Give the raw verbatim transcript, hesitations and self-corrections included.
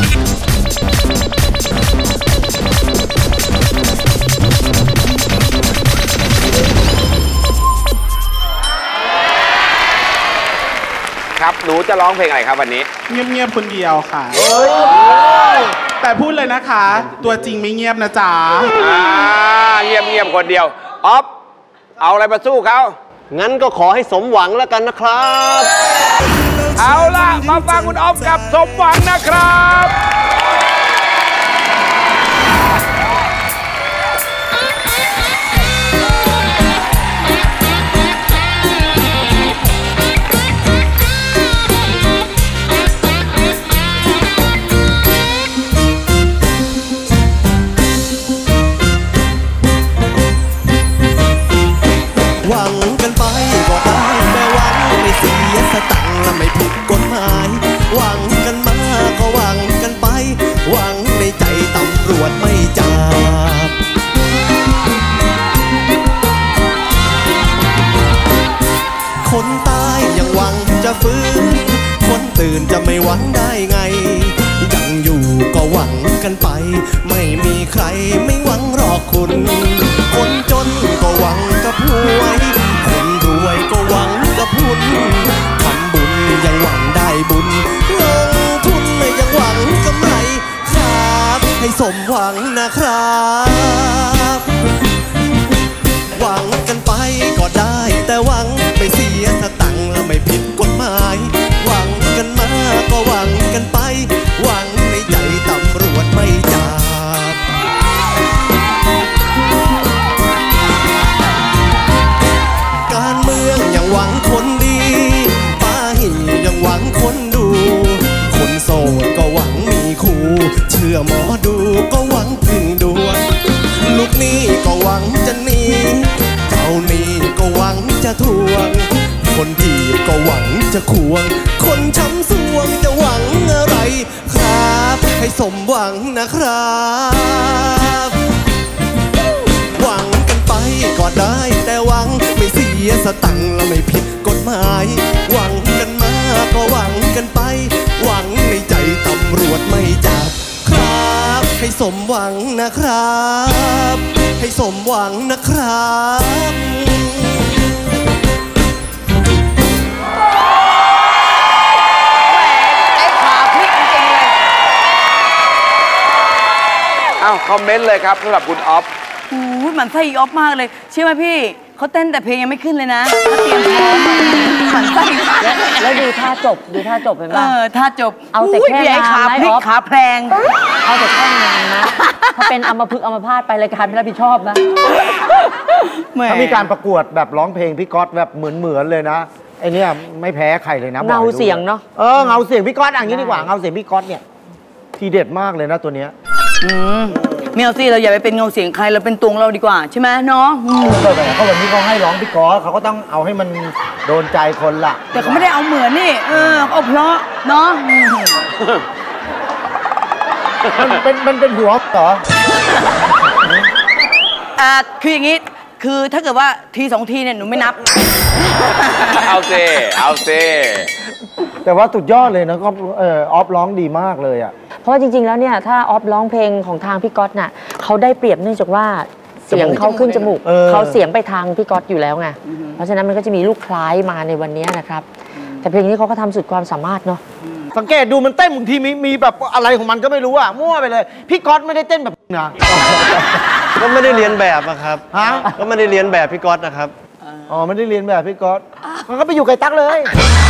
ครับหนูจะร้องเพลงอะไรครับวันนี้เงียบๆคนเดียวค่ะแต่พูดเลยนะคะตัวจริงไม่เงียบนะจ๊ะอ่าเงียบๆคนเดียวออฟเอาอะไรมาสู้เขางั้นก็ขอให้สมหวังแล้วกันนะครับเอาล่ะมาฟังคุณออฟกับสมหวังนะครับหวังกันไปก็ได้แต่หวังไม่เสียสตังค์และไม่ผิดกฎหมายหวังกันมาก็หวังกันไปหวังในใจตำรวจไม่จับคนตายยังหวังจะฟื้นคนตื่นจะไม่หวังได้ไงยังอยู่ก็หวังกันไปไม่มีใครไม่หวังหรอกคุณคนจนก็หวังกับหวยคนรวยก็หวังกับพุนทำบุญยังหวังได้บุญลงทุนยังหวังกำไรครับให้สมหวังนะครับหวังกันไปก็ได้แต่หวังไม่เสียสตังค์และไม่ผิดกฎหมายหวังกันมาก็หวังกันไปหวังในใจตำรวจไม่จับการเมืองยังหวังคนดีป้าหียังหวังคนดูคนโสดก็หวังมีคู่เชื่อหมอดูก็หวังพึ่งดวงลูกหนี้ก็หวังจะหนีเจ้าหนี้ก็หวังจะทวงคนจีบก็หวังจะควงคนช้ำสวงจะหวังอะไรครับให้สมหวังนะครับหวังกันไปก็ได้แต่หวังไม่เสียสตังค์และไม่ผิดกฎหมายหวังกันมาก็หวังกันไปหวังในใจตำรวจไม่จับครับให้สมหวังนะครับให้สมหวังนะครับอ้าวคอมเมนต์เลยครับสำหรับคุณออฟโอ้ยมันไส้ออฟมากเลยเชื่อไหมพี่เขาเต้นแต่เพลงยังไม่ขึ้นเลยนะเขาเตรียมพร้อมมันไส้แล้วดูท่าจบดูท่าจบเห็นไหมเออท่าจบเอาแต่แค่ขาพลิกขาแพลงเอาแต่แค่งานนะถ้าเป็นอัมพฤกษ์อัมพาตไปรายการไม่รับผิดชอบนะถ้ามีการประกวดแบบร้องเพลงพี่ก๊อตแบบเหมือนเหมือนเลยนะไอเนี้ยไม่แพ้ใครเลยนะเงาเสียงเนาะเออเงาเสียงพี่ก๊อตอย่างนี้ดีกว่าเงาเสียงพี่ก๊อตเนี่ยทีเด็ดมากเลยนะตัวเนี้ยอืมเมลซี่เราอย่าไปเป็นเงาเสียงใครเราเป็นตัวเราดีกว่าใช่ไหมเนาะแต่เขาวันนี้เขาให้ร้องพี่ก๊อตเขาก็ต้องเอาให้มันโดนใจคนละแต่เขาไม่ได้เอาเหมือนนี่เออเอาเพราะเนาะมันเป็นมันเป็นหัวเหรออ่าคืออย่างนี้คือถ้าเกิดว่าทีสองทีเนี่ยหนูไม่นับเอาเซเอาเซแต่ว่าสุดยอดเลยนะก็เออออฟร้องดีมากเลยอ่ะเพราะจริงๆแล้วเนี่ยถ้าออฟร้องเพลงของทางพี่ก๊อตน่ะเขาได้เปรียบเนื่องจากว่าเสียงเขาขึ้นจมูกเขาเสียงไปทางพี่ก๊อตอยู่แล้วไงเพราะฉะนั้นมันก็จะมีลูกคล้ายมาในวันนี้นะครับแต่เพลงนี้เขาก็ทำสุดความสามารถเนาะสังเกตดูมันเต้นบางทีมีมีแบบอะไรของมันก็ไม่รู้อ่ะมั่วไปเลยพี่ก๊อตไม่ได้เต้นแบบนะก็ไม่ได้เรียนแบบนะครับฮะก็ไม่ได้เรียนแบบพี่ก๊อตนะครับอ๋อไม่ได้เรียนแบบพี่ก๊อตมันก็ไปอยู่ไกลตั๊กเลย